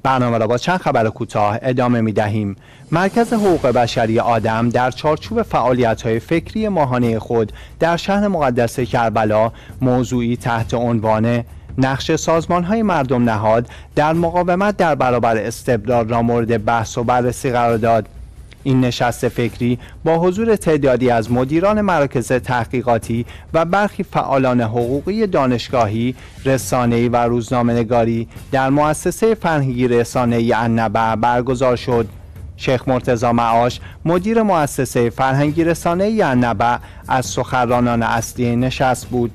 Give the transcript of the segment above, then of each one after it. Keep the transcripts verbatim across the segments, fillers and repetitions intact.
برنامه را با چند خبر کوتاه ادامه می دهیم. مرکز حقوق بشری آدم در چارچوب فعالیت‌های فکری ماهانه خود در شهر مقدس کربلا موضوعی تحت عنوان نقش سازمان‌های مردم نهاد در مقاومت در برابر استبداد را مورد بحث و بررسی قرار داد. این نشست فکری با حضور تعدادی از مدیران مراکز تحقیقاتی و برخی فعالان حقوقی دانشگاهی، رسانه‌ای و روزنامه‌نگاری در مؤسسه فرهنگی رسانه‌ای النبع برگزار شد. شیخ مرتضی معاش، مدیر مؤسسه فرهنگی رسانه‌ای النبع، از سخنرانان اصلی نشست بود.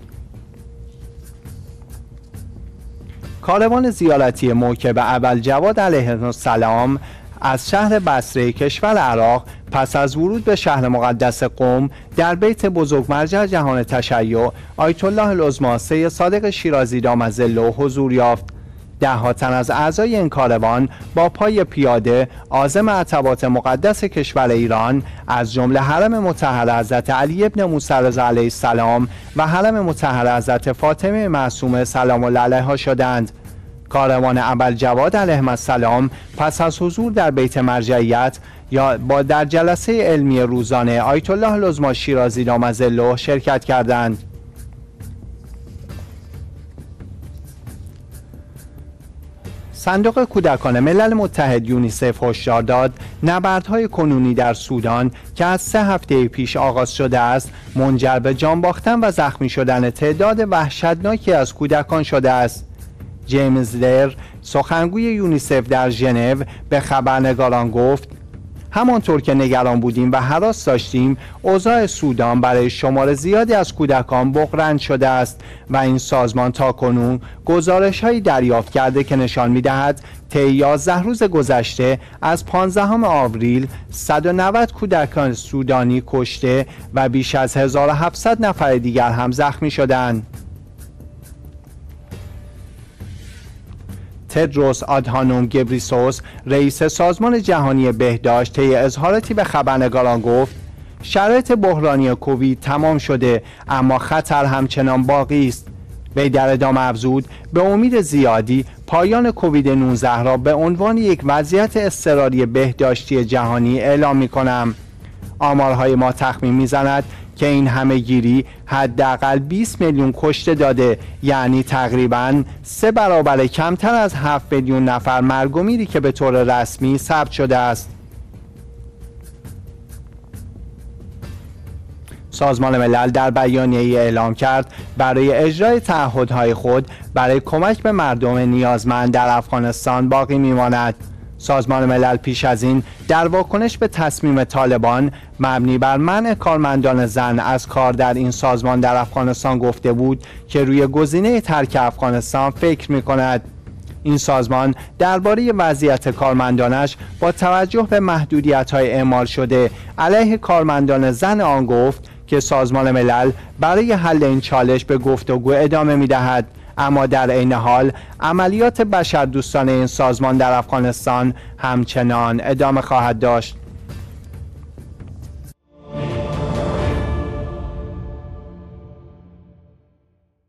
کاروان زیارتی موکب ابوالجواد علیه السلام از شهر بصره کشور عراق پس از ورود به شهر مقدس قم در بیت بزرگ مرجع جهان تشیع آیت الله العظمی سید صادق شیرازی دام ظله حضور یافت. ده‌ها تن از اعضای این کاروان با پای پیاده عازم عتبات مقدس کشور ایران از جمله حرم مطهر حضرت علی ابن موسی رضا علیه السلام و حرم مطهر حضرت فاطمه معصومه سلام الله علیها شدند. کاروان ابوالجواد علیه السلام پس از حضور در بیت مرجعیت یا با در جلسه علمی روزانه آیت الله العظمی شیرازی دام ظله شرکت کردند. صندوق کودکان ملل متحد یونیسف هشدار داد نبردهای کنونی در سودان که از سه هفته پیش آغاز شده است منجر به جان باختن و زخمی شدن تعداد وحشتناکی از کودکان شده است. جیمز لر، سخنگوی یونیسف در ژنو، به خبرنگاران گفت همانطور که نگران بودیم و هراس داشتیم، اوضاع سودان برای شمار زیادی از کودکان بغرنج شده است و این سازمان تاکنون گزارش‌هایی دریافت کرده که نشان می‌دهد طی یازده روز گذشته از پانزدهم آوریل صد و نود کودکان سودانی کشته و بیش از هزار و هفتصد نفر دیگر هم زخمی شدند. تدروس آدهانوم گبریسوس، رئیس سازمان جهانی بهداشت، طی اظهاراتی به خبرنگاران گفت شرایط بحرانی کووید تمام شده اما خطر همچنان باقی است. وی در ادامه افزود به امید زیادی پایان کووید نوزده را به عنوان یک وضعیت اضطراری بهداشتی جهانی اعلام می‌کنم. آمارهای ما تخمین می‌زند که این همه گیری حداقل بیست میلیون کشته داده، یعنی تقریباً سه برابر کمتر از هفت میلیون نفر مرگ و میری که به طور رسمی ثبت شده است. سازمان ملل در بیانیه‌ای اعلام کرد برای اجرای تعهدهای خود برای کمک به مردم نیازمند در افغانستان باقی میماند. سازمان ملل پیش از این در واکنش به تصمیم طالبان مبنی بر منع کارمندان زن از کار در این سازمان در افغانستان گفته بود که روی گزینه ترک افغانستان فکر می کند. این سازمان درباره وضعیت کارمندانش با توجه به محدودیت‌های اعمال شده علیه کارمندان زن آن گفت که سازمان ملل برای حل این چالش به گفتگو ادامه می‌دهد، اما در عین حال عملیات بشردوستانه این سازمان در افغانستان همچنان ادامه خواهد داشت.